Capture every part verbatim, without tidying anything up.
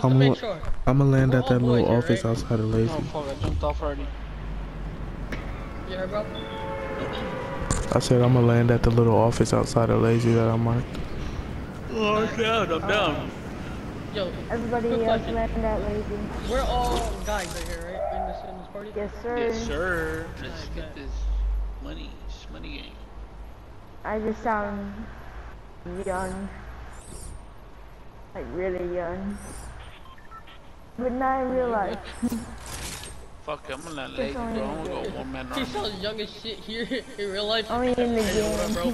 Just to I'm make gonna, sure. I'm gonna land We're at all that boys little here, office right? outside of Oh Lazy. fuck, I jumped off already. You heard, bro? I said I'm gonna land at the little office outside of Lazy that I marked. Oh, I'm down, I'm down. Yo, Everybody quick else question. land that lazy. We're all guys right here, right? In this, in this party? Yes, sir. Yes, sir. Let's Alright, get bet. this money, money game. I just sound young. Like really young. But not in real life. Fuck it, I'm gonna let Lake, bro. I'm gonna go one man He army. sounds young as shit here in real life. Only in the Hey, what up, bro? game.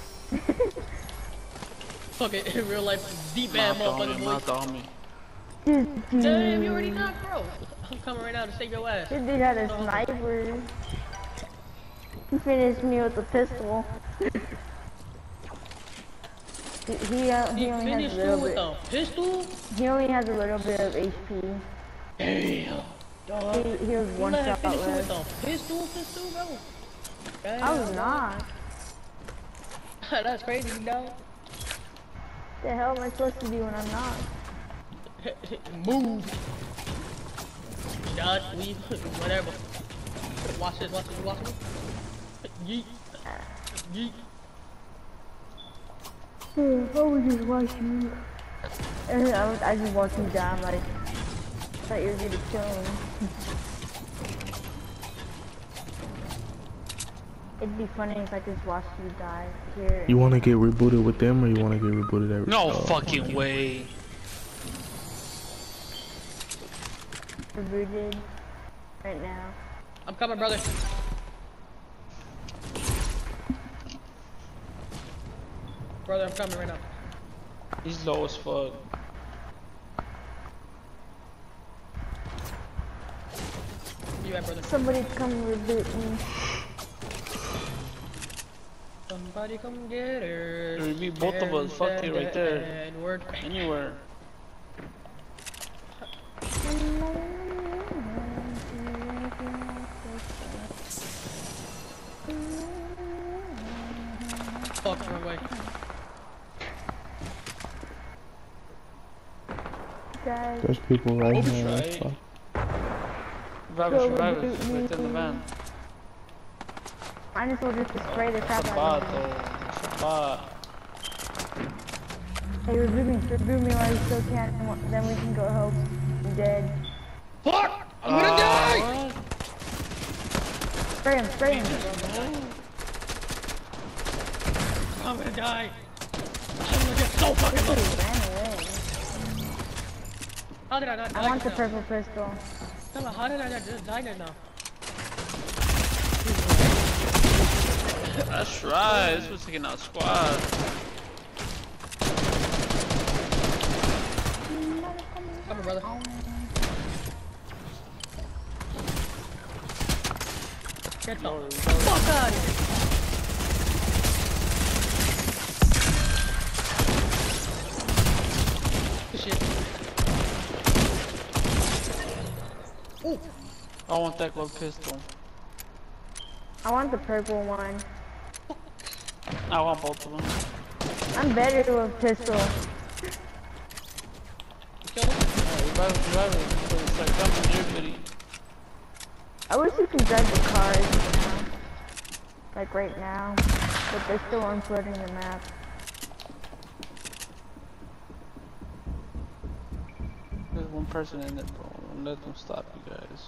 Fuck it, in real life, deep Not ass the homie, motherfucker not voice. the homie. Dude, Damn, you already knocked, bro. I'm coming right now to save your ass. This dude had a sniper. He finished me with a pistol. he he, uh, He he only has finished a you little with bit. a pistol? He only has a little bit of H P. Damn. Dog. He, he was You one let him shot finish you with left. a pistol, pistol, bro? Damn, I was dog. not. That's crazy, dog. What the hell am I supposed to do when I'm not? Move. Dodge, leave, whatever. Watch this, watch this, watch this. Yeet. Yeet. I was just watching you. I, was, I just watched you die, like, I thought you were gonna kill him. It'd be funny if I just watched you die here. You wanna get rebooted with them, or you wanna get rebooted at? No uh, fucking way. Rebooted right now. I'm coming, brother. Brother, I'm coming right now. He's low as fuck. You at, brother? Somebody come reboot me. Somebody come get her. It would be both of us. Fuck it right there. Edward. Anywhere. Fuck, wrong way. Guys, There's people right Oops, here. right. Fuck. Survivors, Go survivors. reboot Right there in the me. van. might as well just spray the crap It's a out bot of him. though. It's a bot. Hey, reboot me, reboot me while you still can, and wh- then we can go help. I'm dead. Fuck! I'm gonna die! Spray him, spray him. I'm gonna die. I'm gonna get so fucking He low. ran away. How did I not die? I want the now? purple pistol. Tell me, how did I not just die just now? That's right. This was taking out squad. Come here, brother. Get the fuck out of here. Shit. Ooh. I want that gold pistol. I want the purple one. I want both of them. I'm better with pistol. You killed him? Alright, revive, revive it. So it's like dumping everybody. I wish you could drive the cars now. Like right now. But they're still unflooding the map. There's one person in it, bro. Don't let them stop you guys.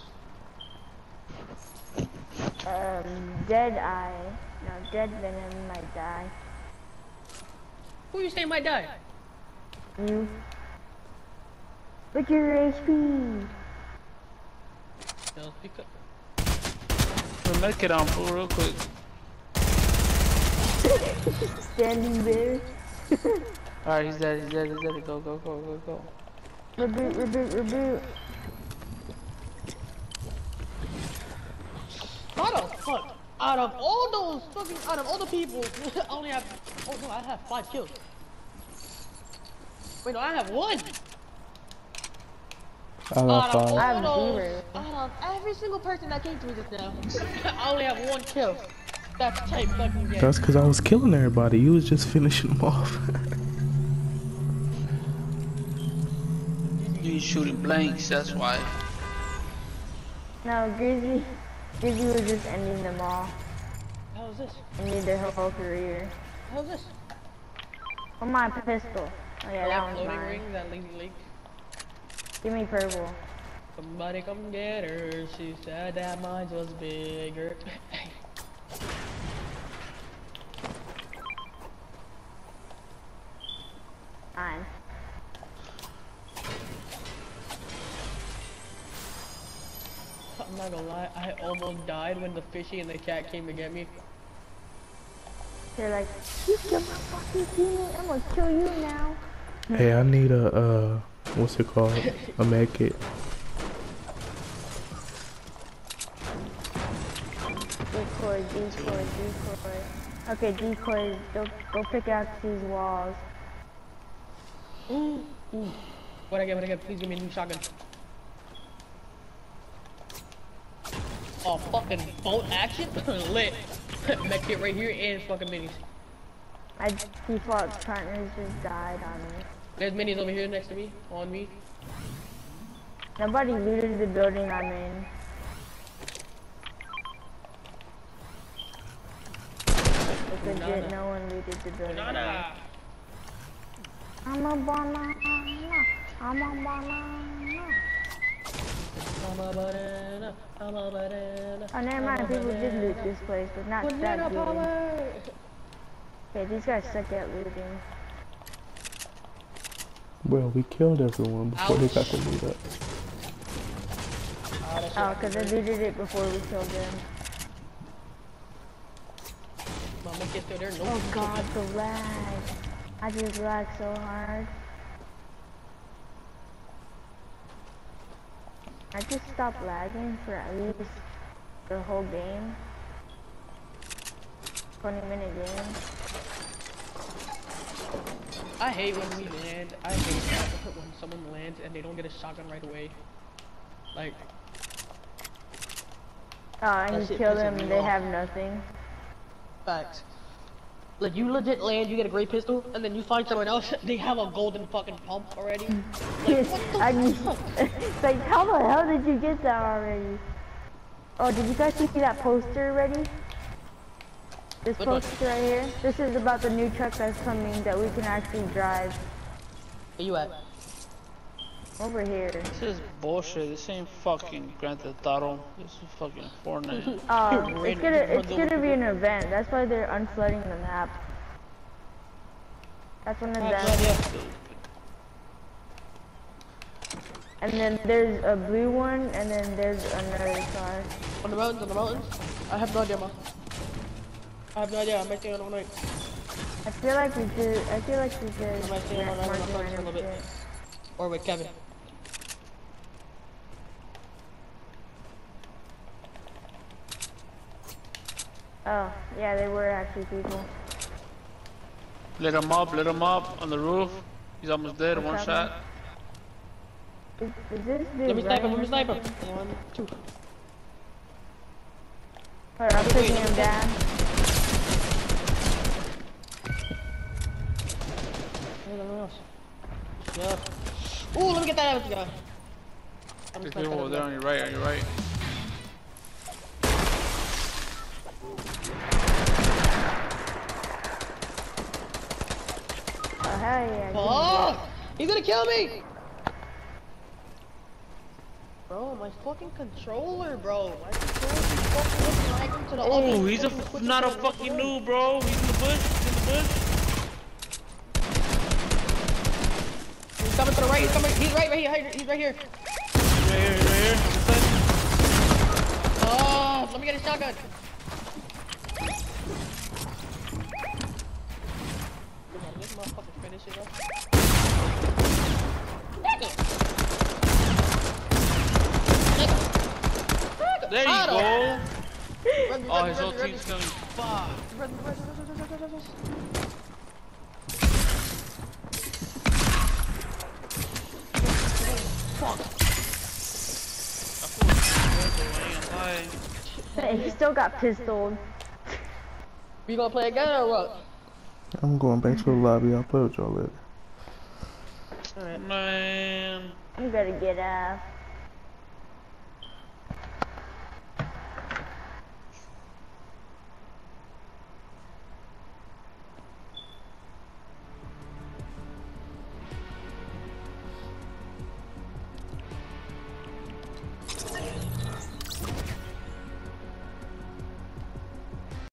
Um, Dead Eye. No, Dead Venom might die. Who you say might die? You. Look at your H P. Yo, pick up. Put a medkit on, bro, real quick. Standing there. Alright, he's dead, he's dead, he's dead. Go, go, go, go, go. Reboot, reboot, reboot. How the fuck? Out of all those fucking, out of all the people, I only have, oh no, I have five kills. Wait, no, I have one. I Out got of all five. I have those, zero. out of every single person that came to me just now, I only have one kill. That's type fucking game. That's because I was killing everybody. You was just finishing them off. You He's shooting blanks, that's why. No, Grizzly, Grizzly was just ending them all. How is this? Ending their whole career. How is this? Oh, my pistol. Oh yeah, that one's Floating mine. ring, that lazy lake. Give me purple. Somebody come get her. She said that mine was bigger. Mine. I'm not gonna lie, I almost died when the fishy and the cat came to get me. They're like, you killed my fucking teammate. I'm gonna kill you now. Hey, I need a uh, what's it called? A med kit. Decoy, decoy, decoy. Okay, decoys. Go, go pick out these walls. Ooh, ooh. What I get, what I get, please give me a new shotgun. Oh, fucking bolt action? Lit. Med kit right here and fucking minis. My default partners just died on me. There's minis over here next to me, on me. Nobody looted the building I'm in. It's legit, no one looted the building. Banana. I'm a banana. I'm a banana. I'm a banana. I'm a banana. Oh, never mind. People did loot this place, but not that Banana good. power. Okay, these guys suck at looting. Well, we killed everyone before they got the loot up. Oh, because I looted it before we killed them. My med kit's still there. Nope. Oh god, the lag. I just lag so hard. I just stopped lagging for at least the whole game. twenty minute game. I hate when we land. I hate that when someone lands and they don't get a shotgun right away. Like, Oh, and That you shit kill pisses them me and they off. have nothing. facts. Like, you legit land, you get a great pistol, and then you find someone else, they have a golden fucking pump already. Like, what the I mean, fuck? it's like, how the hell did you get that already? Oh, did you guys see that poster already? This Which one? poster right here? This is about the new truck that's coming that we can actually drive. Where you at? Over here. This is bullshit. This ain't fucking Grand Theft Auto. This is fucking Fortnite. Oh, Random it's gonna it's people gonna be an event. That's why they're unflooding the map. That's one of I have no them. idea. And then there's a blue one, and then there's another car. On the mountains, on the mountains? I have no idea, man. I have no idea, I'm right there all night. I feel like we did. I feel like we did. I might stay on my mark random random a little bit. shit. Or with Kevin. Oh, yeah, they were actually people. Lit him up, lit him up on the roof. He's almost dead, What's one happening? shot. Is, is this dude Let me snipe him, running let me or snipe him. something? One, two. Hold on, I'm Wait, taking wait, him wait. down. Anyone else? Yeah. Ooh, let me get that out of the guy. I'm There's sniping people over him. there on your right, on your right. Oh, hell yeah. Oh! He's gonna kill me! Bro, my fucking controller, bro. My controller is fucking lagging to the Oh, other he's a fucking f Twitch not a account. What's fucking going on? noob, bro. He's in the bush. He's in the bush. He's coming to the right. He's coming. He's right, right here. He's right here. He's right here. He's right here. On this side. Oh, let me get his shotgun. Come on, this motherfucker finish it up. There you Auto. go. Run, Oh, run, his run, whole run, team's coming. Fuck. run, run, run, run, run, run, run, run. Fuck. Hey, he still got pistoled. We gonna play again or what? I'm going back to the lobby. I'll play with y'all later. Alright. Man. I'm gonna get off.